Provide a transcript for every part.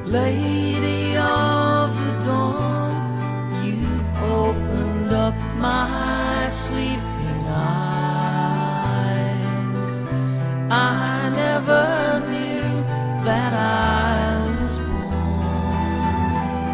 Lady of the dawn, you opened up my sleeping eyes. I never knew that I was born.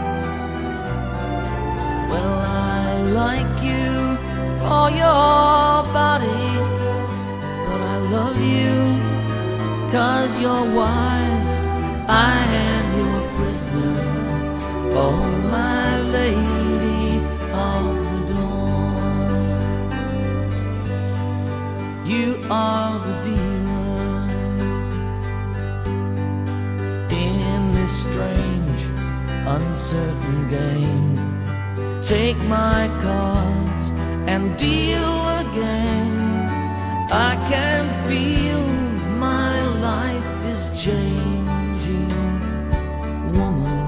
Well, I like you for your body, but I love you 'cause you're wise. I am your prisoner, oh my lady of the dawn. You are the dealer in this strange, uncertain game. Take my cards and deal again. I can feel my life is changing, woman.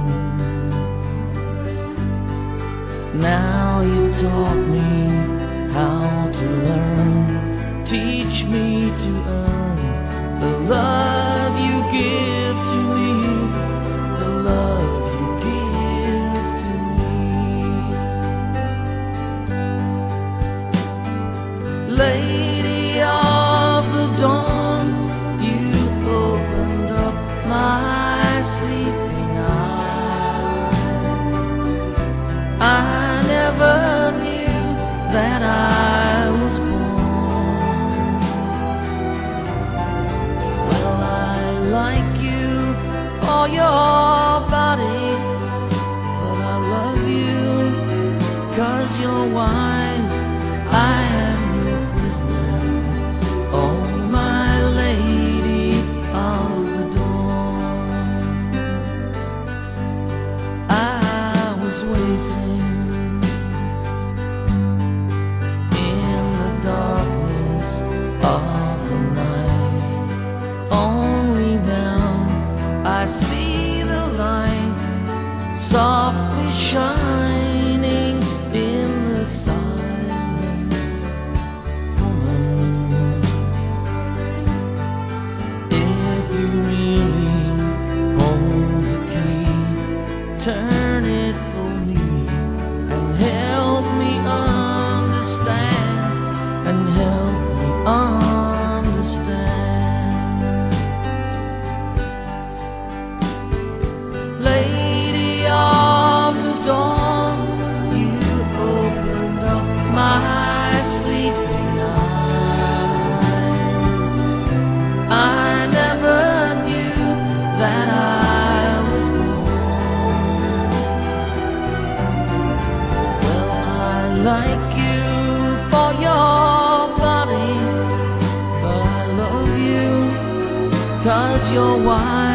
Now you've taught me how to learn. Teach me to earn the love you give to me, the love you give to me. Lady of the dawn, you opened up my sleeping eyes. I never knew that I was born. Well, I like you for your body, but I love you 'cause you're wise. I am your prisoner, oh my lady of the dawn. I was waiting in the darkness of the night. Only now I see the light softly shining in the silence, woman. If you really hold the key, turn it for me and help me understand, and help me understand. Lady of the dawn, you opened up my sleeping eyes. I never knew that I was born. Well, I like you for your body, but I love you 'cause you're wise.